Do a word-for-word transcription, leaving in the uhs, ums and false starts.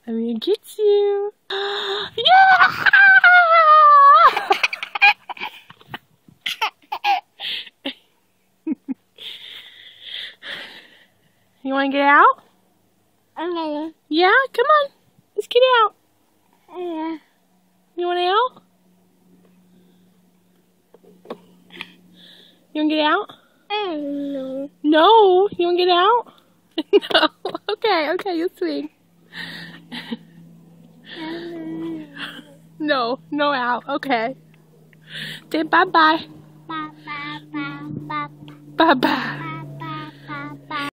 I'm gonna get you. Yeah! You wanna get out? Okay. Yeah, come on. Let's get out. Yeah. You want out? You want to get out? No. No. You want to get out? No. Okay, okay, you'll swing. No, no out. Okay. Say bye-bye. Bye bye bye bye. Bye-bye.